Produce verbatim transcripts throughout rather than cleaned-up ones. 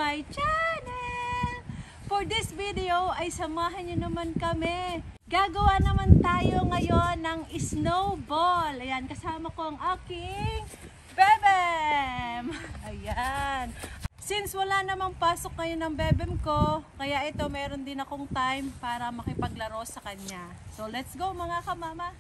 my channel! For this video ay samahan nyo naman kami. Gagawa naman tayo ngayon ng snowball. Ayan, kasama ko ang aking bebem. Ayan. Since wala namang pasok ngayon ng bebem ko, kaya ito meron din akong time para makipaglaro sa kanya. So let's go mga kamama!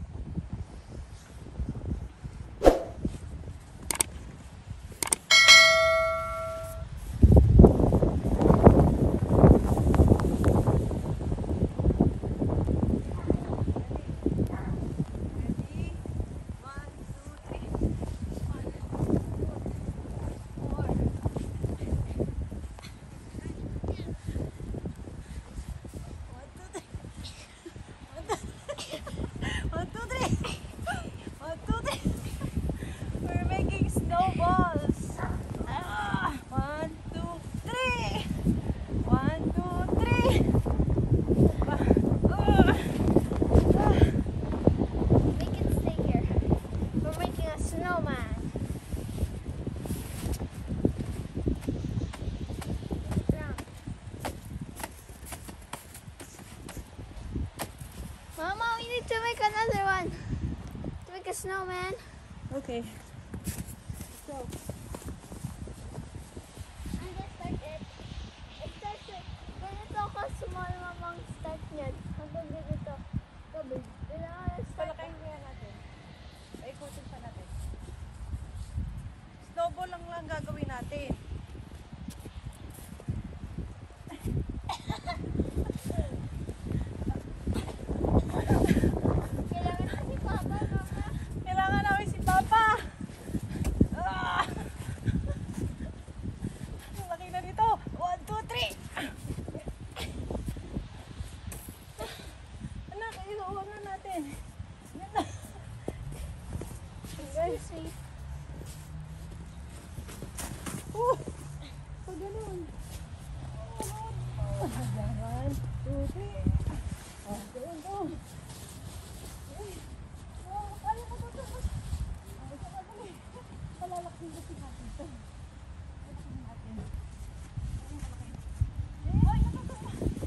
Mama, we need to make another one. To make a snowman. Okay. So, I just started. It starts with, ganito ako small mamang start niyan. Hanggang ganito. Kabig. Kailangan start. palakayin mo yan natin. Paikutin pa natin. Snowball lang lang gagawin natin. Safe. Oh! Pag ganun. Oh, one, two, three. Oh, ganun, go. Oh, kaya ko ba ito? Oh, ito ka dali. Palalaksin ko si natin ito. Palalaksin natin. Ay, nakakaba.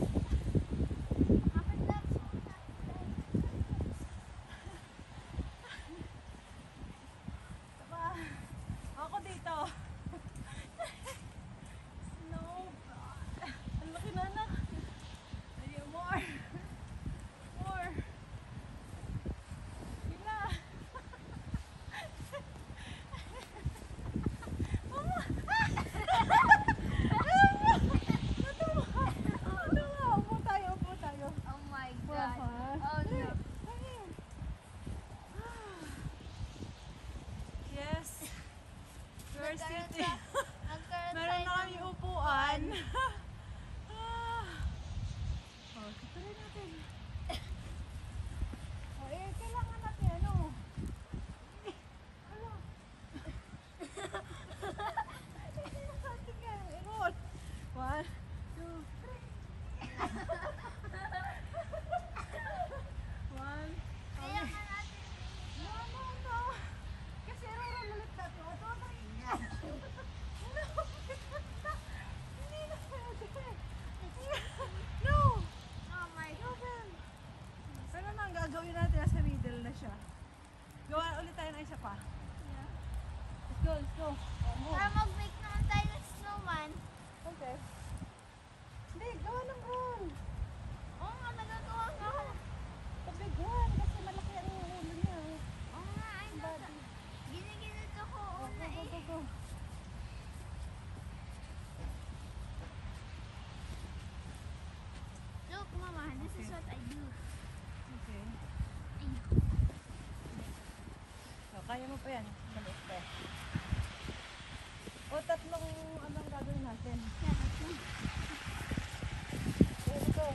Ako dito. Snow. Ang laki na na. Ayun, more. More. Sila. Mama. Ano nga? Upo tayo, upo tayo. Oh my God. Oh no. Yes. We're sitting. Nagkaroon Meron na tayo kami upuan. Ah. Oh, tutuloy natin. Oh, eh, kailangan natin ano? Eh, ano? Natin yan. Ikot. One, two, three. One. Kailangan natin. No, no, no. Kasi roll ulit na to. Ito, ito. Hindi na pwede. No! Oh my God. Pero na ang gagawin natin, nasa middle na siya. Gawa ulit tayo ng isa pa. Yeah. Let's go, let's go. Oh, move. Para mag-make naman tayo ng snowman. Okay. Hindi, gawa ng roll. Oo nga, nagagawa nga ako. Pabiguan, kasi malaki ang ulo niya. Oo nga, ay nasa. Giniginito ko Go, una go, eh. go, go. Look, Mama, this is what I do. Okay. Ay, So, kaya mo pa yan. Maliit pa. O, tatlong anong gagawin natin. yeah, that's me. Let's go.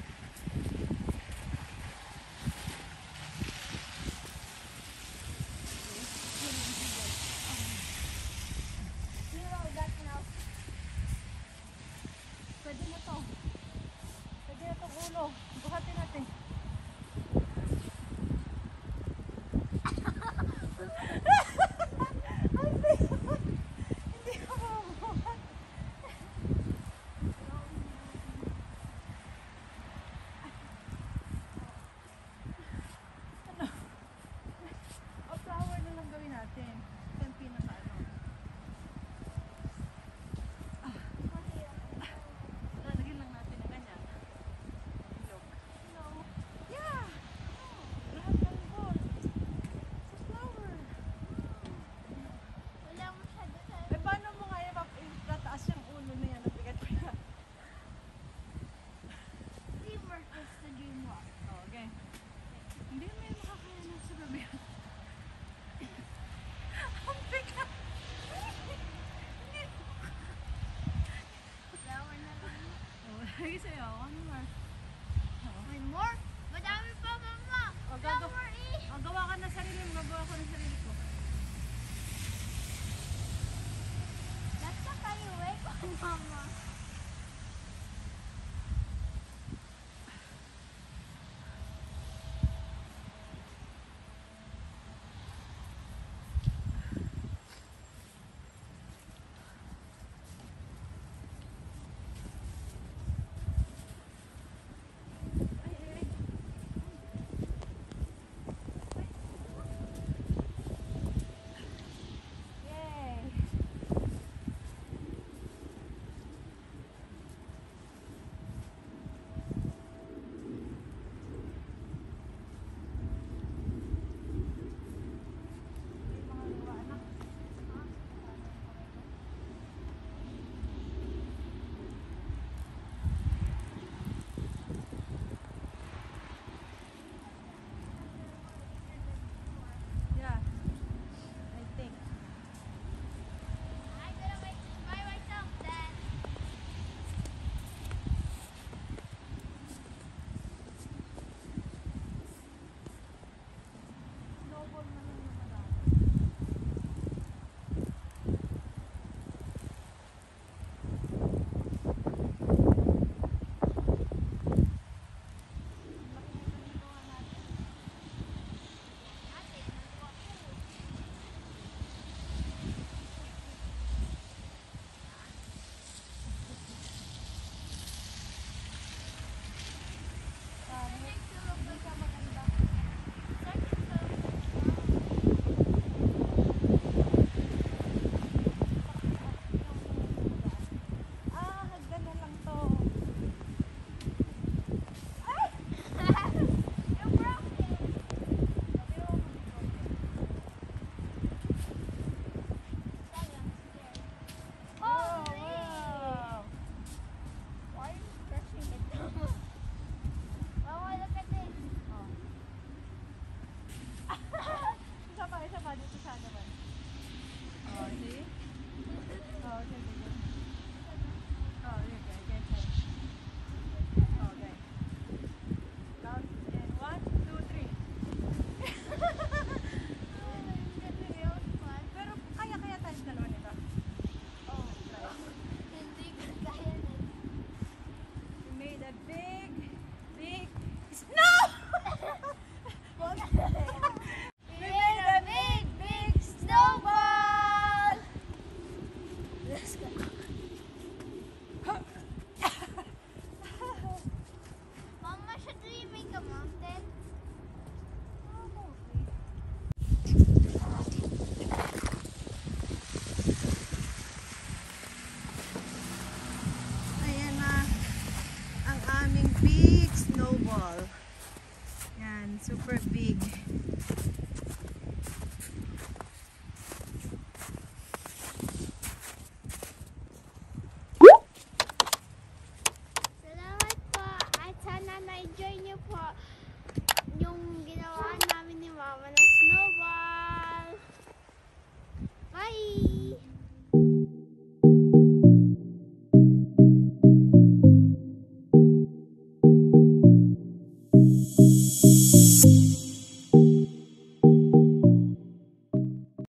You roll that now. Pwede na to. Pwede na itong ulo. Buhatin natin. Hindi ko mabuhat. daw. Ano more? May more? Madami pa, mama. O, No gago- more eh. o, gawa ka na sarili mo. Gagawa ko na sarili ko. Nasa kayo eh, mama. Yay! Yeah, I think. I'm gonna wait by myself then. Snowball na lang naman ako. Ate, nagawa ko. Hindi ka maganda. Ah, hagdan na lang to. You broke it. Sorry, I'm scared. Oh, Holy! wow. Why are you pressing it down? Mama, look at this. Oh. Isa pa, isa pa. Dito sa naman. Oh, see? Oh, okay, okay. Oh, okay, okay, okay. Okay. Count in one, two, three. Pero kaya-kaya tayo dalawa nito. Oh, try. Hindi ko kaya na. We made a big, big snow! We made a big, big snowball! Let's go. Mama, should we make a mountain? Ayan na ang aming big snowball. Yan, super big. Salamat po at sana na-enjoy niyo po